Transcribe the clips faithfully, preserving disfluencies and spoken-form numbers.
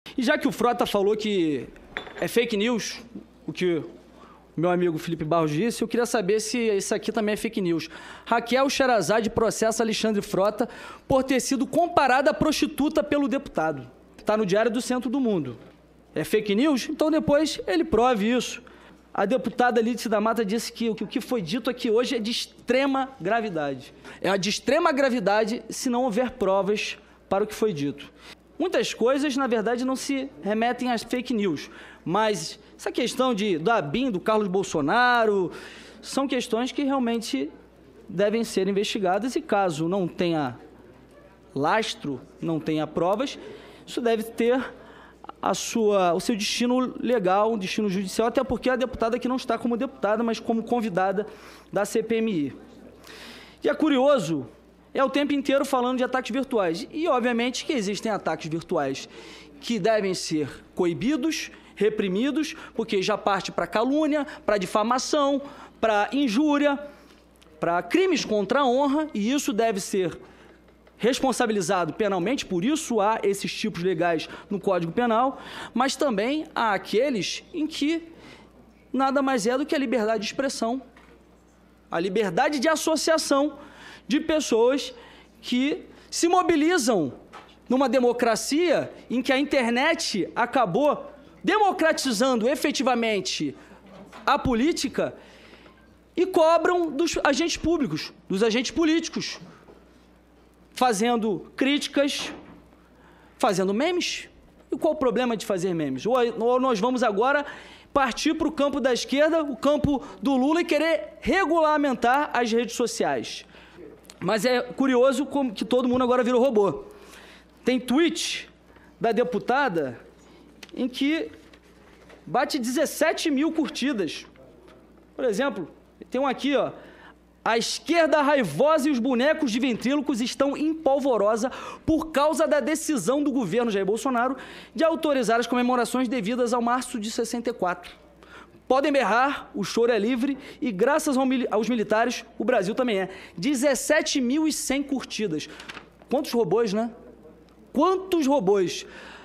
E já que o Frota falou que é fake news, o que o meu amigo Felipe Barros disse, eu queria saber se isso aqui também é fake news. Raquel Sherazade processa Alexandre Frota por ter sido comparada a prostituta pelo deputado. Está no Diário do Centro do Mundo. É fake news? Então depois ele prove isso. A deputada Lídice da Mata disse que o que foi dito aqui hoje é de extrema gravidade. É de extrema gravidade se não houver provas para o que foi dito. Muitas coisas, na verdade, não se remetem às fake news, mas essa questão de, da A B I N, do Carlos Bolsonaro, são questões que realmente devem ser investigadas e caso não tenha lastro, não tenha provas, isso deve ter a sua, o seu destino legal, destino judicial, até porque a deputada aqui não está como deputada, mas como convidada da C P M I. E é curioso, é o tempo inteiro falando de ataques virtuais. E, obviamente, que existem ataques virtuais que devem ser coibidos, reprimidos, porque já parte para calúnia, para difamação, para injúria, para crimes contra a honra, e isso deve ser responsabilizado penalmente, por isso há esses tipos legais no Código Penal, mas também há aqueles em que nada mais é do que a liberdade de expressão, a liberdade de associação de pessoas que se mobilizam numa democracia em que a internet acabou democratizando efetivamente a política e cobram dos agentes públicos, dos agentes políticos, fazendo críticas, fazendo memes. E qual o problema de fazer memes? Ou nós vamos agora partir para o campo da esquerda, o campo do Lula, e querer regulamentar as redes sociais. Mas é curioso como que todo mundo agora virou robô. Tem tweet da deputada em que bate dezessete mil curtidas. Por exemplo, tem um aqui, ó. A esquerda raivosa e os bonecos de ventrílocos estão em polvorosa por causa da decisão do governo Jair Bolsonaro de autorizar as comemorações devidas ao março de sessenta e quatro. Podem berrar, o choro é livre e, graças ao, aos militares, o Brasil também é. dezessete mil e cem curtidas. Quantos robôs, né? Quantos robôs?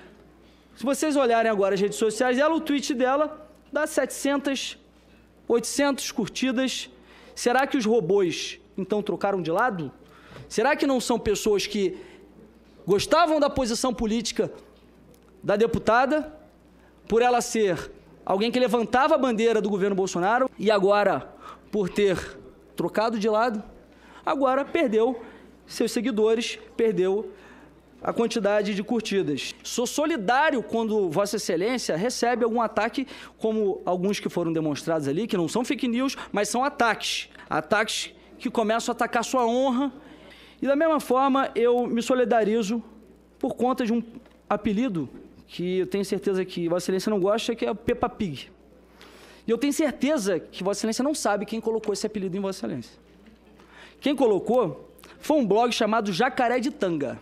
Se vocês olharem agora as redes sociais dela, o tweet dela dá setecentas, oitocentas curtidas. Será que os robôs, então, trocaram de lado? Será que não são pessoas que gostavam da posição política da deputada, por ela ser alguém que levantava a bandeira do governo Bolsonaro e agora, por ter trocado de lado, agora perdeu seus seguidores, perdeu a quantidade de curtidas. Sou solidário quando Vossa Excelência recebe algum ataque, como alguns que foram demonstrados ali, que não são fake news, mas são ataques. Ataques que começam a atacar sua honra. E da mesma forma, eu me solidarizo por conta de um apelido que eu tenho certeza que Vossa Excelência não gosta, que é o Peppa Pig. E eu tenho certeza que Vossa Excelência não sabe quem colocou esse apelido em Vossa Excelência. Quem colocou foi um blog chamado Jacaré de Tanga.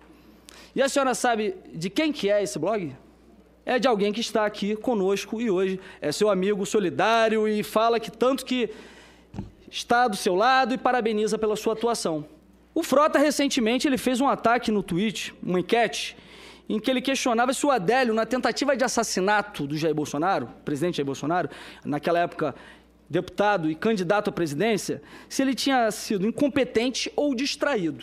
E a senhora sabe de quem que é esse blog? É de alguém que está aqui conosco e hoje é seu amigo solidário e fala que tanto que está do seu lado e parabeniza pela sua atuação. O Frota, recentemente, ele fez um ataque no Twitter, uma enquete, em que ele questionava se o Adélio, na tentativa de assassinato do Jair Bolsonaro, presidente Jair Bolsonaro, naquela época deputado e candidato à presidência, se ele tinha sido incompetente ou distraído.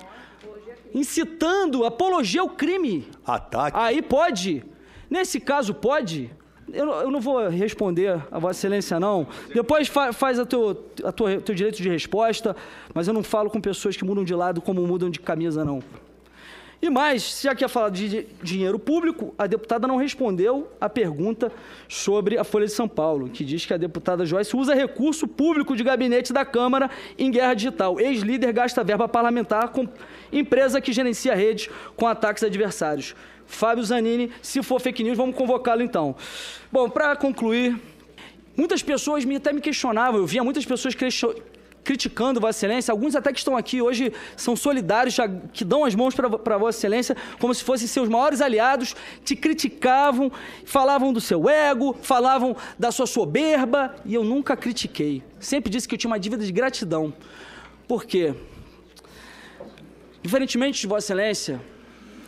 Incitando apologia ao crime. Ataque. Aí pode. Nesse caso, pode. Eu, eu não vou responder a Vossa Excelência, não. Depois fa, faz o teu, a tua, teu direito de resposta, mas eu não falo com pessoas que mudam de lado como mudam de camisa, não. E mais, já que ia falar de dinheiro público, a deputada não respondeu a pergunta sobre a Folha de São Paulo, que diz que a deputada Joyce usa recurso público de gabinete da Câmara em guerra digital. Ex-líder gasta verba parlamentar com empresa que gerencia redes com ataques adversários. Fábio Zanini, se for fake news, vamos convocá-lo então. Bom, para concluir, muitas pessoas me, até me questionavam, eu via muitas pessoas criticando Vossa Excelência, alguns até que estão aqui hoje são solidários, já, que dão as mãos para Vossa Excelência, como se fossem seus maiores aliados, te criticavam, falavam do seu ego, falavam da sua soberba, e eu nunca critiquei. Sempre disse que eu tinha uma dívida de gratidão. Por quê? Diferentemente de Vossa Excelência,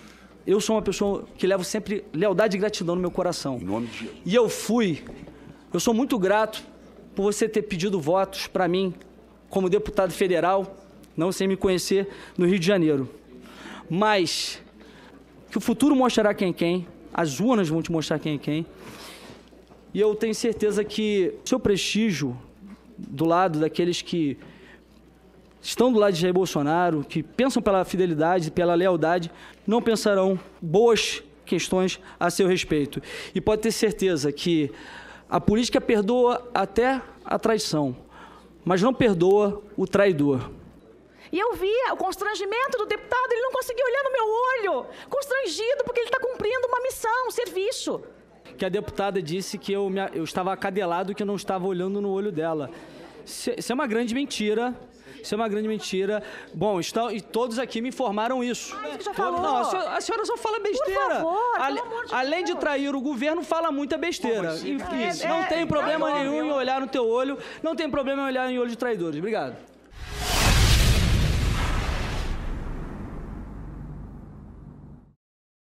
eu sou uma pessoa que levo sempre lealdade e gratidão no meu coração. Em nome de... E eu fui, eu sou muito grato por você ter pedido votos para mim como deputado federal, não sem me conhecer, no Rio de Janeiro. Mas que o futuro mostrará quem é quem, as urnas vão te mostrar quem é quem. E eu tenho certeza que seu prestígio do lado daqueles que estão do lado de Jair Bolsonaro, que pensam pela fidelidade, pela lealdade, não pensarão boas questões a seu respeito. E pode ter certeza que a política perdoa até a traição, mas não perdoa o traidor. E eu via o constrangimento do deputado, ele não conseguia olhar no meu olho, constrangido, porque ele está cumprindo uma missão, um serviço. Que a deputada disse que eu, me, eu estava acadelado, que eu não estava olhando no olho dela. Isso, isso é uma grande mentira. Isso é uma grande mentira. Bom, estão, e todos aqui me informaram isso. Ah, isso que já Todos, falou. não, a senhora, a senhora só fala besteira. Por favor, Ale, pelo amor de além Deus. de trair o governo, fala muita besteira. Como assim? Enfim, É, não é, tem problema é, nenhum é, em olhar no teu olho, não tem problema em olhar em olho de traidores. Obrigado.